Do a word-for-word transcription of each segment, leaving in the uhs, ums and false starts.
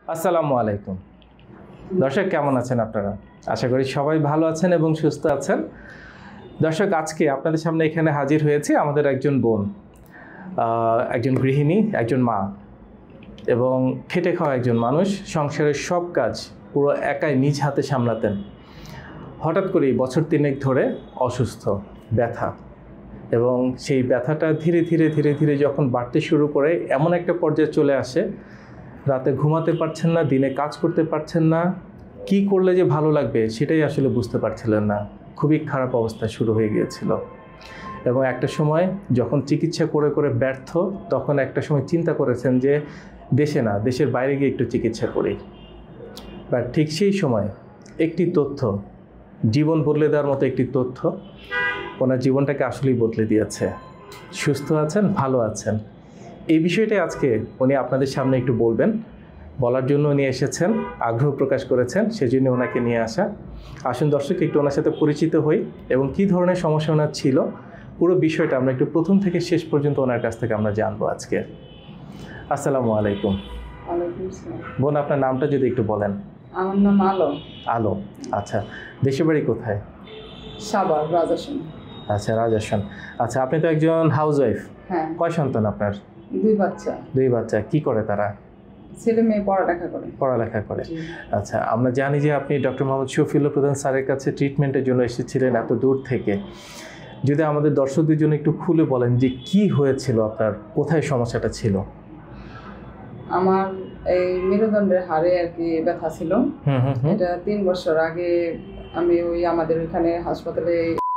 আসসালামু আলাইকুম দর্শক, কেমন আছেন আপনারা? আশা করি সবাই ভালো আছেন এবং সুস্থ আছেন। দর্শক, আজকে আপনাদের সামনে এখানে হাজির হয়েছি আমাদের একজন বোন, একজন গৃহিণী, একজন মা এবং খেটে খাওয়া একজন মানুষ। সংসারের সব কাজ পুরো একাই নিজ হাতে সামলাতেন। হঠাৎ করেই বছর তিনেক ধরে অসুস্থ, ব্যথা, এবং সেই ব্যথাটা ধীরে ধীরে ধীরে ধীরে যখন বাড়তে শুরু করে এমন একটা পর্যায়ে চলে আসে, রাতে ঘুমাতে পারছেন না, দিনে কাজ করতে পারছেন না, কি করলে যে ভালো লাগবে সেটাই আসলে বুঝতে পারছিলেন না। খুবই খারাপ অবস্থা শুরু হয়ে গিয়েছিল এবং একটা সময় যখন চিকিৎসা করে করে ব্যর্থ, তখন একটা সময় চিন্তা করেছেন যে দেশে না, দেশের বাইরে গিয়ে একটু চিকিৎসা করি। বাট ঠিক সেই সময় একটি তথ্য, জীবন বদলে দেওয়ার মতো একটি তথ্য ওনার জীবনটাকে আসলেই বদলে দিয়েছে। সুস্থ আছেন, ভালো আছেন। এই বিষয়টাই আজকে উনি আপনাদের সামনে একটু বলবেন, বলার জন্য উনি এসেছেন, আগ্রহ প্রকাশ করেছেন, সেজন্য ওনাকে নিয়ে আসা। আসুন দর্শক, একটু ওনার সাথে পরিচিত হই এবং কী ধরনের সমস্যা ওনার ছিল, পুরো বিষয়টা আমরা একটু প্রথম থেকে শেষ পর্যন্ত ওনার কাছ থেকে আমরা জানবো আজকে। আসসালামু আলাইকুম। বোন, আপনার নামটা যদি একটু বলেন। আমার নাম আলো। আলো, আচ্ছা। দেশের বাড়ি কোথায়? সাভার, রাজাসন। আচ্ছা, রাজাসন। আচ্ছা, আপনি তো একজন হাউস ওয়াইফ। হ্যাঁ। কয় সন্তান আপনার? দুই বাচ্চা। দুই বাচ্চা। কি করে তারা? ছেলে মেয়ে পড়ালেখা করে। পড়ালেখা করে। আচ্ছা, আমরা জানি যে আপনি ডক্টর মোহাম্মদ শফিউল্লাহ প্রধান স্যারের কাছে ট্রিটমেন্টের জন্য এসেছিলেন এত দূর থেকে। যদি আমাদের দর্শকদের জন্য একটু খুলে বলেন যে কি হয়েছিল আপনার, কোথায় সমস্যাটা ছিল? আমার এই মেরুদণ্ডের হাড়ে আর কি ব্যথা ছিল। এটা তিন বছর আগে আমি ওই আমাদের ওইখানে হাসপাতালে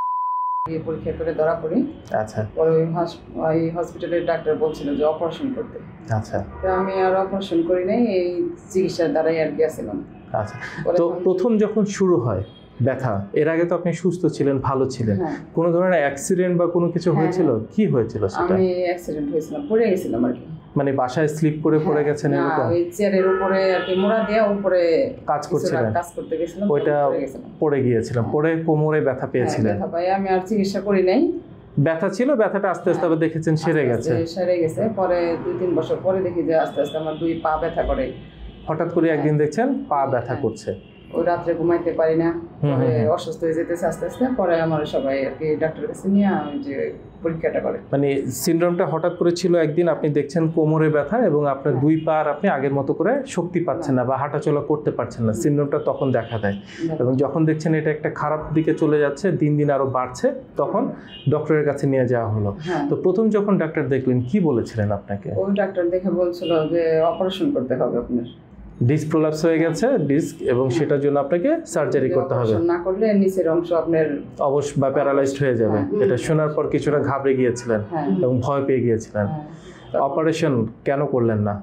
পরীক্ষা করে ধরা পড়ি। আচ্ছা। পরে ওই হসপিটালের ডাক্তার বলছিল যে অপারেশন করতে। আচ্ছা। তো আমি আর অপারেশন করি নাই, এই চিকিৎসার দ্বারাই আর কি আসছিলাম। আচ্ছা। তো প্রথম যখন শুরু হয় ব্যথা, এর আগে তো আপনি সুস্থ ছিলেন, ভালো ছিলেন, কোনো ধরনের অ্যাক্সিডেন্ট বা কোনো কিছু হয়েছিল? কি হয়েছিল সেটা? আমি অ্যাক্সিডেন্ট হয়েছিল, পড়ে গেছিলাম আর কি। মানে বাসায় স্লিপ করে পড়ে গেছেন এরকম? ওই চেয়ারের উপরে আর কি মোড়া দিয়ে উপরে কাজ করছিলেন, কাজ করতে গেছিলাম, ওইটা পড়ে গিয়েছিলাম, পড়ে কোমরে ব্যথা পেয়েছিলেন? ব্যথা পাই, আমি আর চিকিৎসা করি নাই। ব্যথা ছিল, ব্যথাটা আস্তে আস্তে আবার দেখেছেন সেরে গেছে? সেরে গেছে। পরে দুই তিন বছর পরে দেখি যে আস্তে আস্তে আমার দুই পা ব্যথা করে। হঠাৎ করে একদিন দেখছেন পা ব্যথা করছে? ওই রাত্রে ঘুমাইতে পারি না, পরে অসুস্থ হয়ে যেতেছে আস্তে আস্তে। পরে আমার সবাই আর কি ডাক্তারের কাছে নিয়ে আমি যে পরীক্ষাটা করে। মানে সিনড্রোমটা হঠাৎ করে ছিল একদিন, আপনি দেখছেন কোমরে ব্যথা এবং আপনার দুই পা আপনি আগের মতো করে শক্তি পাচ্ছেন না বা হাঁটাচলা করতে পারছেন না, সিনড্রোমটা তখন দেখা দেয়। এবং যখন দেখছেন এটা একটা খারাপ দিকে চলে যাচ্ছে, দিন দিন আরো বাড়ছে, তখন ডক্টরের কাছে নিয়ে যাওয়া হলো। তো প্রথম যখন ডাক্তার দেখলেন কি বলেছিলেন আপনাকে? ওই ডাক্তার দেখে বলছিল যে অপারেশন করতে হবে আপনার, ডিস্ক প্রলাপস হয়ে গেছে ডিস্ক, এবং সেটার জন্য আপনাকে সার্জারি করতে হবে, না করলে নিচের অংশ আপনার অবশ বা প্যারালাইজড হয়ে যাবে। এটা শোনার পর কিছুটা ঘাবড়ে গিয়েছিলেন এবং ভয় পেয়ে গিয়েছিলেন। অপারেশন কেন করলেন না?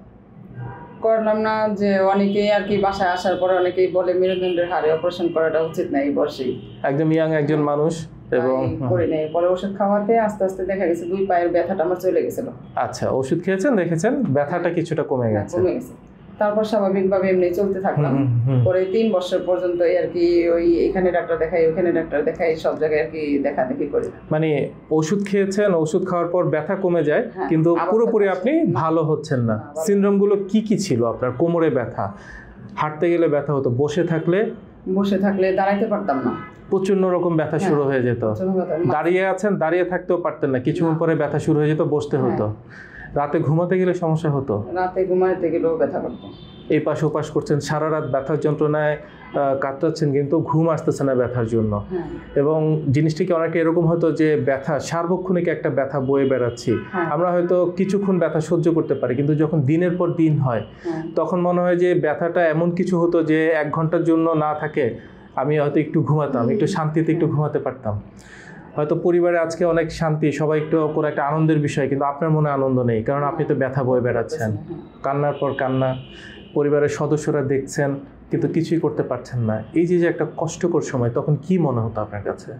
করলাম না যে অনেকেই আর কি বাসায় আসার পরে অনেকেই বলে মেরুদণ্ডের হাড়ে অপারেশন করাটা উচিত না এই বয়সেই। একদম ইয়াং একজন মানুষ এবং করে নেই। পরে ওষুধ খাওয়াতে আস্তে আস্তে দেখা গেছে দুই পায়ের ব্যথাটা আমার চলে গেছিল। আচ্ছা, ওষুধ খেয়েছেন, দেখেছেন ব্যথাটা কিছুটা কমে গেছে? কমে গেছে। তারপর স্বাভাবিকভাবে এমনি চলতে থাকলাম। পরে তিন বছর পর্যন্ত আর কি ওই এখানে ডাক্তার দেখাই, ওখানে ডাক্তার দেখাই, সব জায়গায় আর কি দেখা দেখি করি। মানে ওষুধ খেয়েছেন, ওষুধ খাওয়ার পর ব্যথা কমে যায়, কিন্তু পুরোপুরি আপনি ভালো হচ্ছেন না। সিনড্রোমগুলো কি কি ছিল আপনার? কোমরে ব্যথা, হাঁটতে গেলে ব্যথা হতো, বসে থাকলে বসে থাকলে দাঁড়াইতে পারতাম না, প্রচন্ড রকম ব্যথা শুরু হয়ে যেত। দাঁড়িয়ে আছেন, দাঁড়িয়ে থাকতেও পারতেন না, কিছুক্ষণ পরে ব্যথা শুরু হয়ে যেত, বসতে হতো। রাতে ঘুমাতে গেলে সমস্যা হতো? রাতে ঘুমাতে গেলেও ব্যথা করতো। এই পাশ ওপাশ করছেন, সারা রাত ব্যথার যন্ত্রণায় কাটাচ্ছেন, কিন্তু ঘুম আসতেছে না ব্যথার জন্য। এবং জিনিসটা কি অনেকটা এরকম হতো যে ব্যথা সার্বক্ষণিক একটা ব্যথা বয়ে বেড়াচ্ছি, আমরা হয়তো কিছুক্ষণ ব্যথা সহ্য করতে পারি, কিন্তু যখন দিনের পর দিন হয় তখন মনে হয় যে ব্যথাটা এমন কিছু হতো যে এক ঘন্টার জন্য না থাকে আমি হয়তো একটু ঘুমাতাম, একটু শান্তিতে একটু ঘুমাতে পারতাম। হয়তো পরিবারে আজকে অনেক শান্তি, সবাই একটু কোনো একটা আনন্দের বিষয়, কিন্তু আপনার মনে আনন্দ নেই, কারণ আপনি তো ব্যথা বয়ে বেড়াচ্ছেন, কান্নার পর কান্না, পরিবারের সদস্যরা দেখছেন কিন্তু কিছুই করতে পারছেন না। এই যে যে একটা কষ্টকর সময়, তখন কি মনে হতো আপনার কাছে?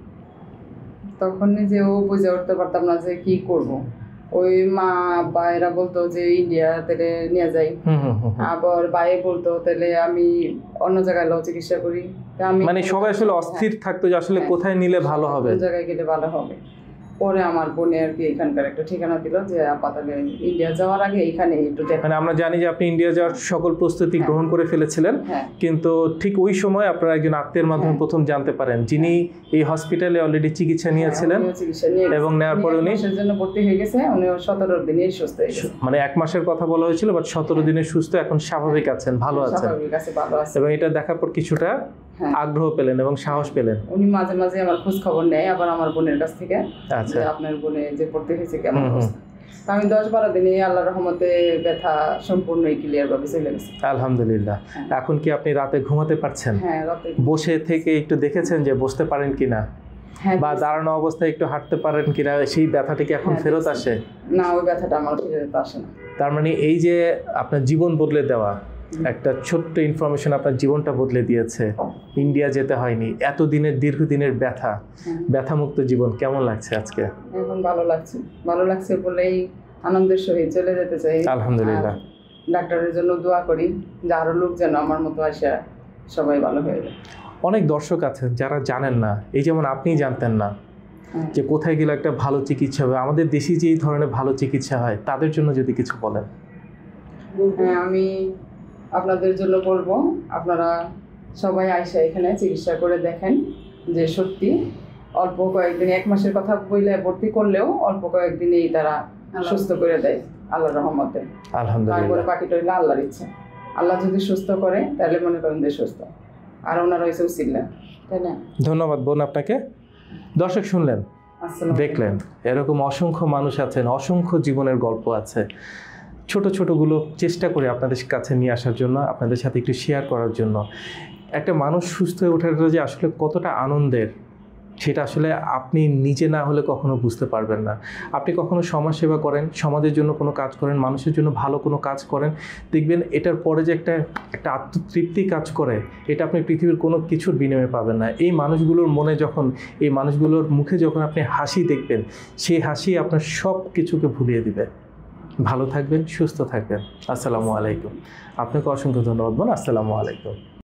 তখন নিজেও বুঝে উঠতে পারতাম না যে কি করব। ওই মা বা এরা বলতো যে ইন্ডিয়া তাহলে নিয়ে যাই, আবার ভাই বলতো তাহলে আমি অন্য জায়গায় লো চিকিৎসা করি। মানে সবাই আসলে অস্থির থাকতো যে আসলে কোথায় নিলে ভালো হবে, কোন জায়গায় গেলে ভালো হবে। পরে আমার বোনে আর কি এখানকার একটা ঠিকানা দিল যে আপাতত ইন্ডিয়া যাওয়ার আগে এখানে একটু দেখ। মানে আমরা জানি যে আপনি ইন্ডিয়া যাওয়ার সকল প্রস্তুতি গ্রহণ করে ফেলেছিলেন, কিন্তু ঠিক ওই সময় আপনারা একজন আত্মীয়ের মাধ্যমে প্রথম জানতে পারেন যিনি এই হসপিটালে অলরেডি চিকিৎসা নিয়েছিলেন এবং নেওয়ার পরে উনি জন্য ভর্তি হয়ে গেছে, উনি সতেরো দিনে সুস্থ হয়ে গেছে। মানে এক মাসের কথা বলা হয়েছিল, বাট সতেরো দিনে সুস্থ, এখন স্বাভাবিক আছেন, ভালো আছেন এবং এটা দেখার পর কিছুটা আগ্রহ পেলেন এবং সাহস পেলেন। উনি মাঝে মাঝে আমার খোঁজ খবর নেয় আবার আমার বোনের কাছ থেকে, আচ্ছা আপনার বোনে যে পড়তে হয়েছে কেমন অবস্থা। আমি দশ বারো দিনে আল্লাহর রহমতে ব্যথা সম্পূর্ণই ক্লিয়ার ভাবে চলে গেছে আলহামদুলিল্লাহ। এখন কি আপনি রাতে ঘুমাতে পারছেন? হ্যাঁ, রাতে বসে থেকে একটু দেখেছেন যে বসতে পারেন কিনা, বা দাঁড়ানো অবস্থায় একটু হাঁটতে পারেন কিনা, সেই ব্যথাটা কি এখন ফেরত আসে? না, ওই ব্যথাটা আমার ফেরত আসে না। তার মানে এই যে আপনার জীবন বদলে দেওয়া একটা ছোট্ট ইনফরমেশন আপনার জীবনটা বদলে দিয়েছে। ইন্ডিয়া যেতে হয়নি, এতদিনের দীর্ঘদিনের ব্যথা, ব্যথামুক্ত জীবন কেমন লাগছে আজকে? এখন ভালো লাগছে, ভালো লাগছে বলেই আনন্দের সহিত চলে যেতে চাই। আলহামদুলিল্লাহ। ডাক্তারের জন্য দোয়া করি যে আরো লোক যেন আমার মতো আসা সবাই ভালো হয়ে যায়। অনেক দর্শক আছেন যারা জানেন না, এই যেমন আপনিই জানতেন না যে কোথায় গেলে একটা ভালো চিকিৎসা হবে, আমাদের দেশে যে এই ধরনের ভালো চিকিৎসা হয়, তাদের জন্য যদি কিছু বলেন। হ্যাঁ, আমি আপনাদের জন্য বলবো আপনারা সবাই আইসা এখানে চিকিৎসা করে দেখেন যে সত্যি অল্প কয়েকদিন, এক মাসের কথা বইলে ভর্তি করলেও অল্প কয়েকদিনেই তারা সুস্থ করে দেয় আল্লাহর রহমতে। আলহামদুলিল্লাহ। তারপরে বাকিটা হইলে আল্লাহর ইচ্ছা। আল্লাহ যদি সুস্থ করে তাহলে মনে করেন যে সুস্থ, আর ওনারা হয়েছে উচিল্লা, তাই না? ধন্যবাদ বোন আপনাকে। দর্শক শুনলেন, দেখলেন, এরকম অসংখ্য মানুষ আছেন, অসংখ্য জীবনের গল্প আছে। ছোট ছোটগুলো চেষ্টা করে আপনাদের কাছে নিয়ে আসার জন্য, আপনাদের সাথে একটু শেয়ার করার জন্য। একটা মানুষ সুস্থ হয়ে ওঠাটা যে আসলে কতটা আনন্দের, সেটা আসলে আপনি নিজে না হলে কখনো বুঝতে পারবেন না। আপনি কখনো সমাজসেবা করেন, সমাজের জন্য কোনো কাজ করেন, মানুষের জন্য ভালো কোনো কাজ করেন, দেখবেন এটার পরে যে একটা একটা আত্মতৃপ্তি কাজ করে, এটা আপনি পৃথিবীর কোনো কিছুর বিনিময়ে পাবেন না। এই মানুষগুলোর মনে যখন, এই মানুষগুলোর মুখে যখন আপনি হাসি দেখবেন, সেই হাসি আপনার সব কিছুকে ভুলিয়ে দিবে। ভালো থাকবেন, সুস্থ থাকবেন। আসসালামু আলাইকুম। আপনাকে অসংখ্য ধন্যবাদ বোন। আসসালামু আলাইকুম।